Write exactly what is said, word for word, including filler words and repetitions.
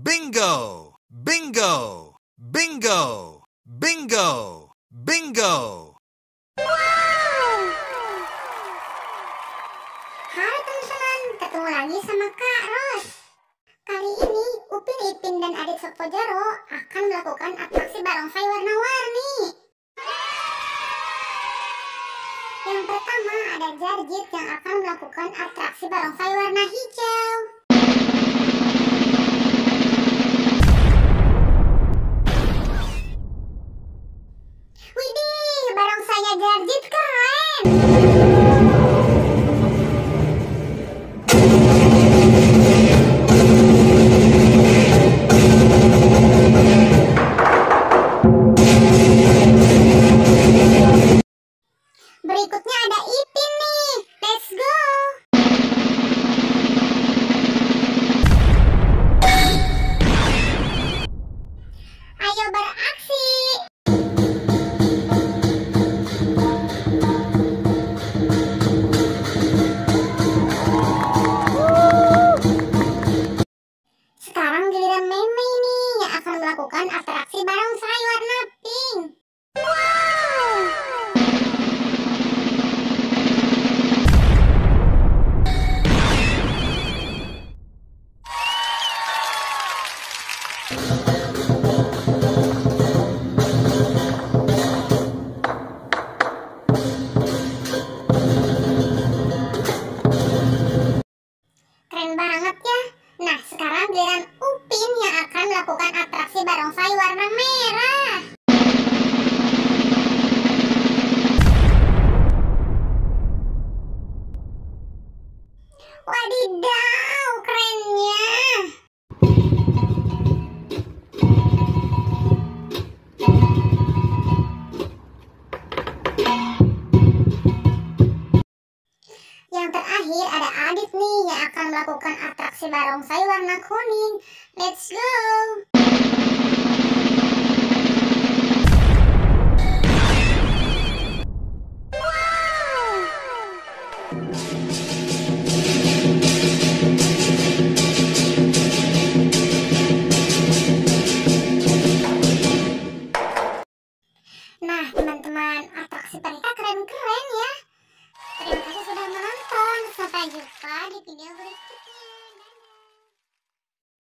Bingo! Bingo! Bingo! Bingo! Bingo! Wow! Hai teman-teman, ketemu lagi sama Kak Ros. Kali ini Upin Ipin dan Adik Sukmojaro akan melakukan atraksi barongsai warna-warni. Yang pertama ada Jarjit yang akan melakukan atraksi barongsai warna hijau. Widih, barongsainya Jarjit keren. Berikutnya ada Ipin nih. Let's go. Ayo beraksi. Sekarang giliran Meme nih yang akan melakukan atraksi barongsai warna pink. Wow! Keren banget ya. Nah, sekarang giliran Upin yang akan melakukan atraksi barongsai warna merah. Wadidaw, kerennya. Yang terakhir ada Adit nih yang akan melakukan atraksi barongsai warna kuning. Let's go.